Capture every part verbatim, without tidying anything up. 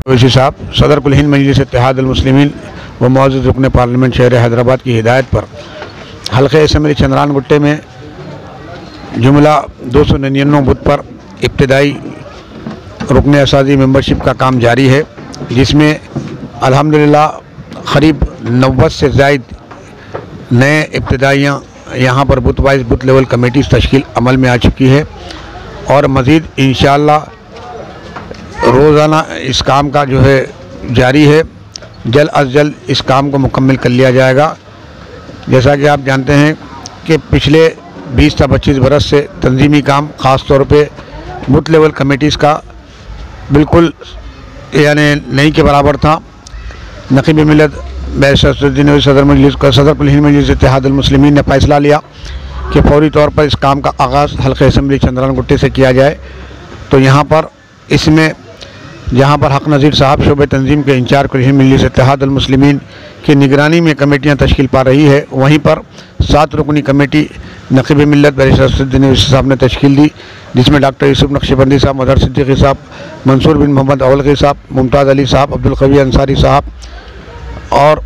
वैसी साहब सदर कुल हिंद मजलिस इत्तेहाद अल मुस्लिमीन व मौजूद रुकन पार्लियामेंट शहर हैदराबाद की हिदायत पर हल्के असम्बली चंद्रान गुट्टे में जुमला दो सौ निन्यानवे बूथ पर इब्तदाई रुकन असाजी मेंबरशिप का काम जारी है, जिसमें अल्हम्दुलिल्लाह करीब नब्बे से ज़ायद नए इब्तदाइयाँ यहाँ पर booth wise booth level committee तश्कील अमल में आ चुकी है और मज़ीद इंशाअल्लाह रोज़ाना इस काम का जो है जारी है। जल्द अज जल्द इस काम को मुकम्मल कर लिया जाएगा। जैसा कि आप जानते हैं कि पिछले बीस से पच्चीस बरस से तंजीमी काम ख़ास तौर पे बूथ लेवल कमेटीज़ का बिल्कुल यानी नहीं के बराबर था। नक़ीब मिल्लत बैरिस्टर सदर मजलिस का सदर कुल हिंद मजलिस इत्तेहाद अल मुस्लिमीन ने फ़ैसला लिया कि फौरी तौर पर इस काम का आगाज़ हल्के असम्बली चंद्रान गुट्टे से किया जाए। तो यहाँ पर इसमें जहाँ पर हक नज़ीर साहब शोबे तंजीम के इंचार्ज कुल हिंद मजलिस इत्तेहाद अल मुस्लिमीन की निगरानी में कमेटियाँ तश्कील पा रही है, वहीं पर सात रुकनी कमेटी नक़ीब मिल्लत बैरिस्टर साहब ने तश्कील दी, जिसमें डॉक्टर यूसुफ नक्शबंदी साहब, मदर सिद्दीकी साहब, मंसूर बिन मोहम्मद अवलगी साहब, मुमताज़ अली साहब, अब्दुल कवी अंसारी साहब और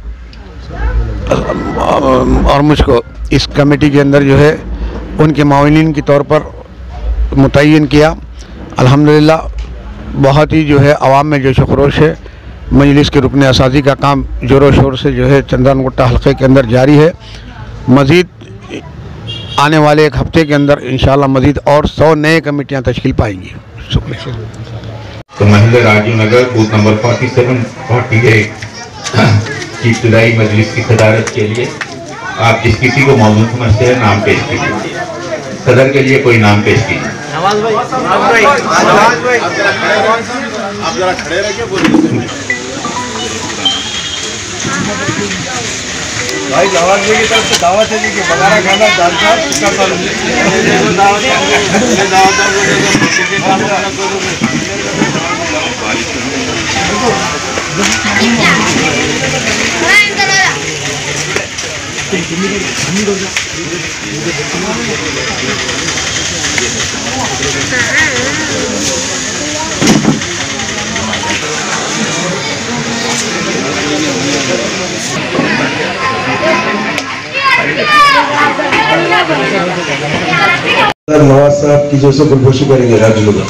और मुझको इस कमेटी के अंदर जो है उनके माविनीन के तौर पर मुतय्यन किया। अल्हम्दुलिल्लाह बहुत ही जो है आवाम में जोश खरोश है। मजलिस के रुकन असाजी का काम ज़ोरों शोर से जो है चंद्रान गुट्टा हल्के के अंदर जारी है। मज़ीद आने वाले एक हफ्ते के अंदर इंशाअल्लाह मज़ीद और सौ नए कमेटियाँ तश्कील पाएंगी। शुक्रिया। तो महिला राजीव नगर बूथ नंबर सैंतालीस की इब्तिदाई मजलिस की सदारत के लिए आप जिस किसी को मौजूद समझते हैं नाम पेश कीजिए। सदर के लिए कोई नाम पेश कीजिए। नवाज भाई, नवाज भाई, आप जरा खड़े रहिए बोलिए। भाई नवाज भाई की तरफ से दावत है कि बगारा खाना दाल चावल टिक्का सालन दावत है नवाज साहब की जो से गुलपोशी करेंगे राज्य लोग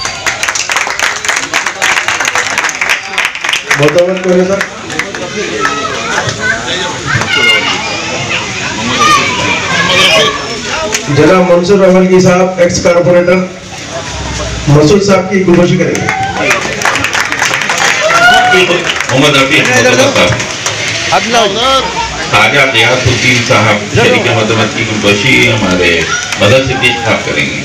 बहुत करें सर। जनाब मंसूर अवलगी साहब एक्स कारपोरेटर मसूद साहब की गुलपोशी करेंगे। मोहम्मद रफी खाजा गियासुद्दीन साहब शरीक मदमत की गुलपोशी हमारे मदर सिद्दीक साहब करेंगे।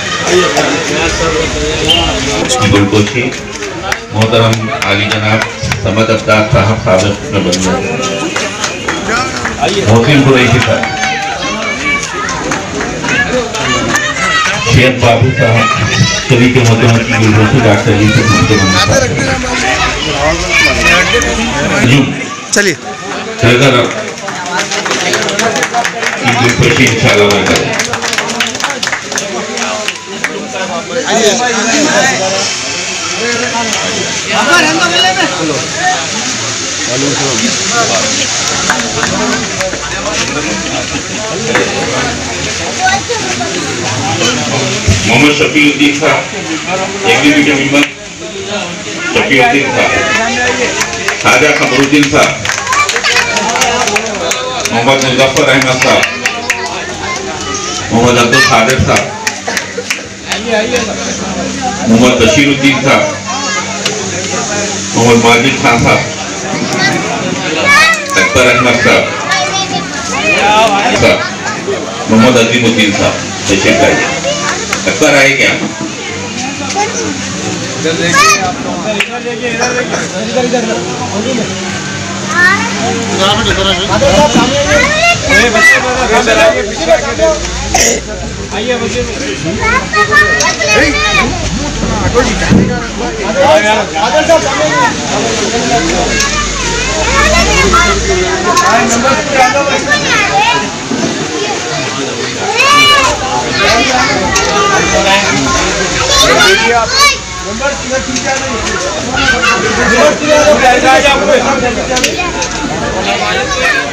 गुलपोशी मोहतरम आली जनाब समद अब्दाद साहब साबिक़ मोहसिन कुरैशी साहब, शेख बाबू साहब शरीक मदमत की गुलपोशी डॉक्टर चलिए गुलपोशी इंशाअल्लाह करें। मोहम्मद शफीउद्दीन साहब एग्जीक्यूटिव मेंबर शफीउद्दीन साहब, खाजा खबरुद्दीन साहब, मोहम्मद मुजफ्फर अहमद साहब, मोहम्मद अब्दुल खादिर साहब, मोहम्मद बशीरुद्दीन साहब, मोहम्मद माजिद खान साहब, अकबर अहमद साहब, मोहम्मद अजीमुद्दीन साहब तशरीफ लाइए। अकबर आए क्या? नंबर तीन ठीक है नहीं नंबर तीन